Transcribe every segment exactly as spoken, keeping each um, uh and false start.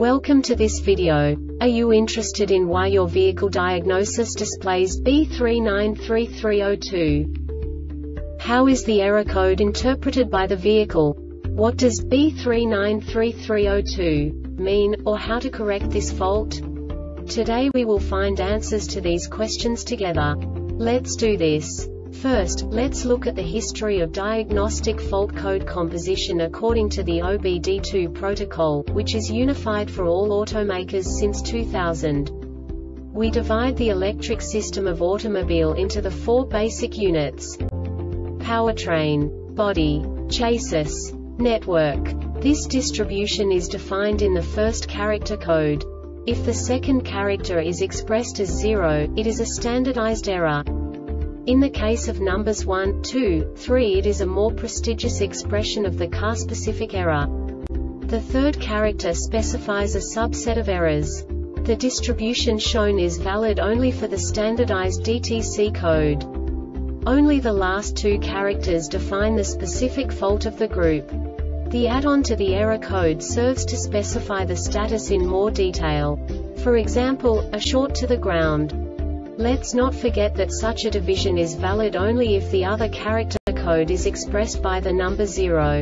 Welcome to this video. Are you interested in why your vehicle diagnosis displays B three nine three three zero two? How is the error code interpreted by the vehicle? What does B three nine three three zero two mean, or how to correct this fault? Today we will find answers to these questions together. Let's do this. First, let's look at the history of diagnostic fault code composition according to the O B D two protocol, which is unified for all automakers since two thousand. We divide the electric system of automobile into the four basic units: powertrain, body, chassis, network. This distribution is defined in the first character code. If the second character is expressed as zero, it is a standardized error. In the case of numbers one, two, three, it is a more prestigious expression of the car-specific error. The third character specifies a subset of errors. The distribution shown is valid only for the standardized D T C code. Only the last two characters define the specific fault of the group. The add-on to the error code serves to specify the status in more detail. For example, a short to the ground. Let's not forget that such a division is valid only if the other character code is expressed by the number zero.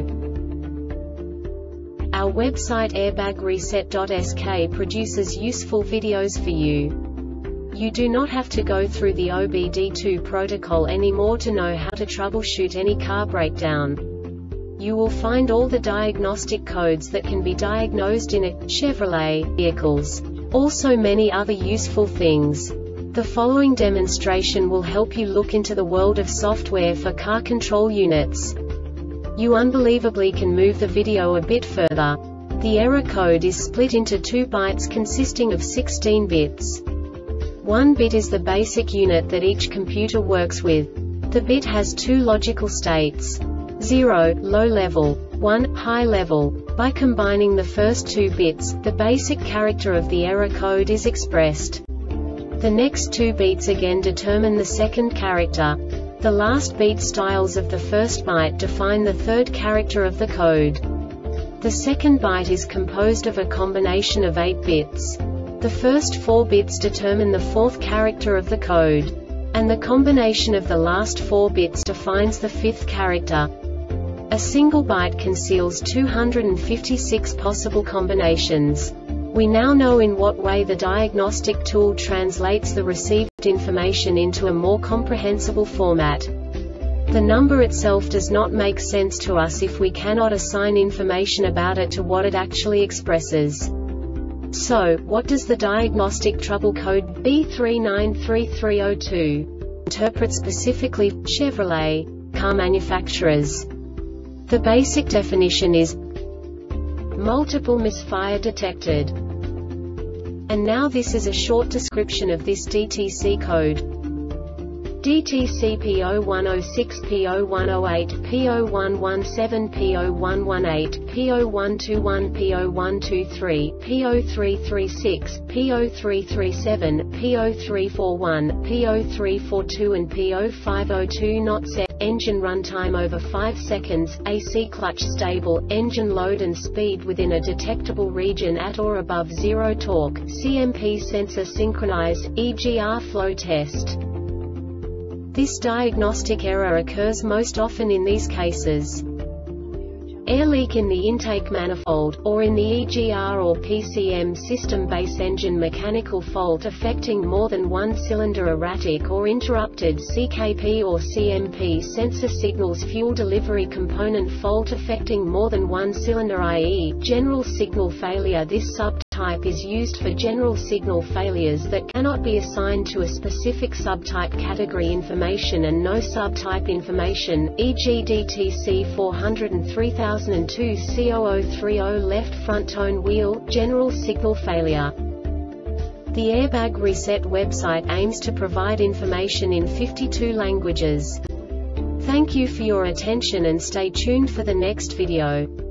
Our website airbag reset dot S K produces useful videos for you. You do not have to go through the O B D two protocol anymore to know how to troubleshoot any car breakdown. You will find all the diagnostic codes that can be diagnosed in a Chevrolet vehicles. Also many other useful things. The following demonstration will help you look into the world of software for car control units. You unbelievably can move the video a bit further. The error code is split into two bytes consisting of sixteen bits. One bit is the basic unit that each computer works with. The bit has two logical states: zero, low level, one, high level. By combining the first two bits, the basic character of the error code is expressed. The next two beats again determine the second character. The last beat styles of the first byte define the third character of the code. The second byte is composed of a combination of eight bits. The first four bits determine the fourth character of the code. And the combination of the last four bits defines the fifth character. A single byte conceals two hundred fifty-six possible combinations. We now know in what way the diagnostic tool translates the received information into a more comprehensible format. The number itself does not make sense to us if we cannot assign information about it to what it actually expresses. So, what does the diagnostic trouble code B three nine three three zero two interpret specifically for Chevrolet car manufacturers? The basic definition is multiple misfire detected. And now this is a short description of this D T C code. D T C P zero one zero six, P zero one zero eight, P zero one one seven, P zero one one eight, P zero one two one, P zero one two three, P zero three three six, P zero three three seven, P zero three four one, P zero three four two and P zero five zero two. Not set. Engine runtime over five seconds, A C clutch stable, engine load and speed within a detectable region at or above zero torque, C M P sensor synchronized, E G R flow test. This diagnostic error occurs most often in these cases: air leak in the intake manifold, or in the E G R or P C M system. Base engine mechanical fault affecting more than one cylinder. Erratic or interrupted C K P or C M P sensor signals. Fuel delivery component fault affecting more than one cylinder, that is, general signal failure. This subtype is used for general signal failures that cannot be assigned to a specific subtype category information and no subtype information, for example D T C four oh three thousand two C zero zero three zero. Left front tone wheel, general signal failure. The Airbag Reset website aims to provide information in fifty-two languages. Thank you for your attention and stay tuned for the next video.